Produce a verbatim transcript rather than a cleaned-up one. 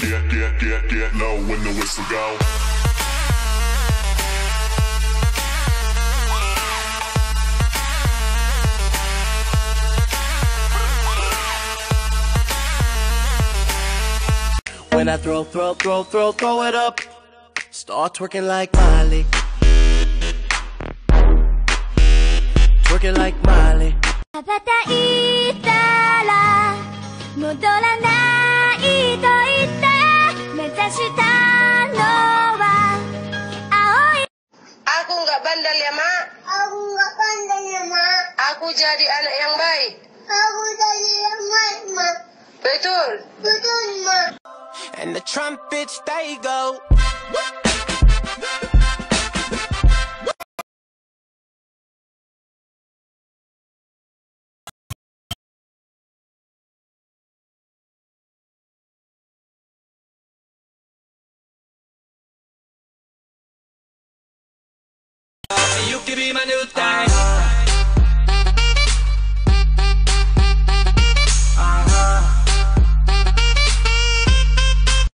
get, get, get, get low when the whistle go. When I throw, throw, throw, throw, throw it up, start twerking like Miley. Twerking like Miley. 羽ばたいたら戻らないと言って目指したのは青い Aku nggak bandel ya, Mak. Aku nggak pandai ya, Mak. Aku jadi anak yang baik. Aku jadi yang baik, Mak. Betul. Betul, Mak. And the trumpets they go. You can be my new thing.